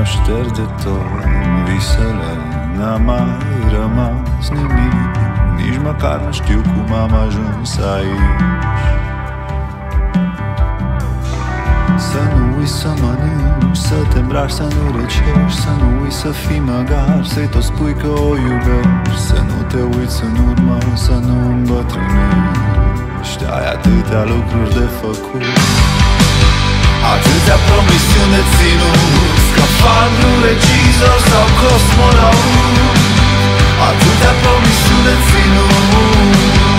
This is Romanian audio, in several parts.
așters de tot visele, n-a mai rămas nimic. Nici măcar nu știu cum am ajuns aici. Să nu uiți să mănânci, să te îmbraci, să nu răcești, să nu uiți să fii măgar, să-i tot spui că o iubești. Să nu te uiți în urmă, să nu îmbătrânești. Ai atâtea lucruri de făcut, atâtea promisiuni de ținut, scafandru, regizor sau cosmonaut. Atâtea promisiuni de ținut.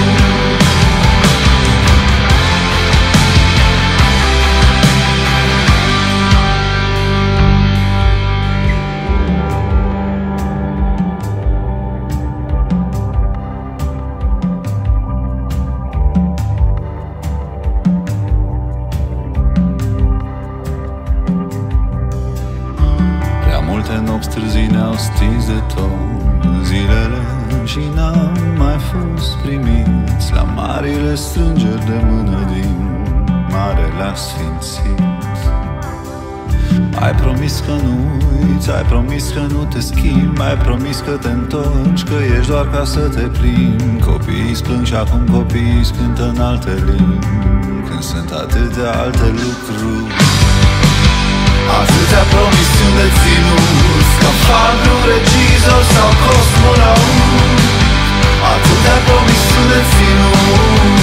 Nopți târzii ne-au stins de tot zilele și n-am mai fost primiți la marile strângeri de mână din Marele Asfințit. Ai promis că nu uiți, ai promis că nu te schimbi, ai promis că te întorci, că ești doar ca să te plimbi. Copiii plâng și acum copiii cântă în alte limbi, când sunt atâtea alte lucruri. Atâtea promisiuni de ținut, scafandru, regizor sau cosmonaut. Atâtea promisiuni de ținut.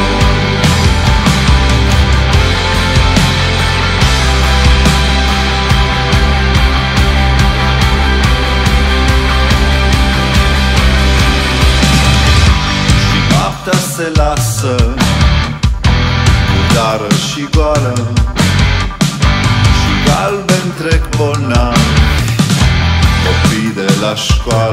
Și noaptea se lasă murdară și goală, galben trec bolnavi, copii de la școală.